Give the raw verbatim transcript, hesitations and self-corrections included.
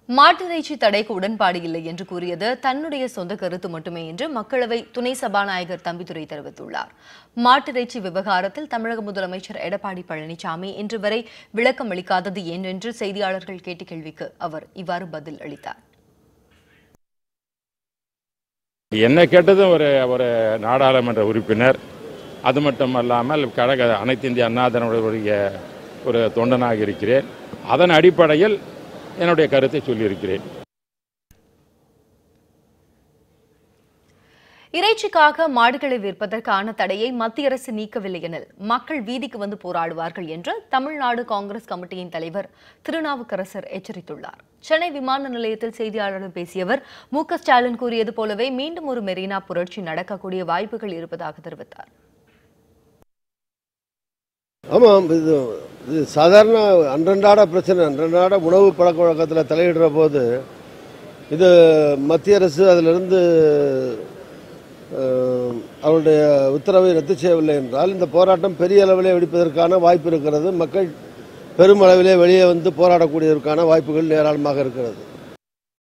மாட்டிறைச்சி தடைக்கு உடன்பாடு இல்லை என்று கூறியது தன்னுடைய சொந்த கருத்து மட்டுமே என்று மக்களவை துணை சபாநாயகர் தம்பிதுரை தெரிவித்துள்ளார். மாட்டிறைச்சி விவகாரத்தில் தமிழக முதலமைச்சர் எடப்பாடி பழனிசாமி இன்று வரை விளக்கம் அளிக்காதது ஏன் என்று செய்தியாளர்கள் கேட்ட கேள்விக்கு அவர் இவ்வாறு பதில் அளித்தார். என்ன கேட்டதும் ஒரு ஒரு நாடாளுமன்ற உறுப்பினர், அது மட்டுமல்லாமல் கழக அனைத்து இந்திய அண்ணா திராவிடருடைய ஒரு தொண்டனாக இருக்கிறேன். அதன் அடிப்படையில் என்னுடைய கருத்தை சொல்லியிருக்கிறேன். இறைச்சிக்காக மாடுகளை விற்பதற்கான தடையை மத்திய அரசு நீக்கவில்லை எனில் மக்கள் வீதிக்கு வந்து போராடுவார்கள் என்று தமிழ்நாடு காங்கிரஸ் கமிட்டியின் தலைவர் திருநாவுக்கரசர் எச்சரித்துள்ளார். சென்னை விமான நிலையத்தில் செய்தியாளர்களிடம் பேசிய அவர், மு க ஸ்டாலின் கூறியது போலவே மீண்டும் ஒரு மெரினா புரட்சி நடக்கக்கூடிய வாய்ப்புகள் இருப்பதாக தெரிவித்தார். ஆமாம், இது இது சாதாரண அன்றன்றாட பிரச்சனை. அன்றன்றாட உணவு பழக்க வழக்கத்தில் தலையிடுற போது இது மத்திய அரசு அதிலிருந்து அவருடைய உத்தரவை ரத்து செய்யவில்லை என்றால் இந்த போராட்டம் பெரிய அளவிலே வெடிப்பதற்கான வாய்ப்பு இருக்கிறது. மக்கள் பெருமளவிலே வெளியே வந்து போராடக்கூடியதற்கான வாய்ப்புகள் ஏராளமாக இருக்கிறது.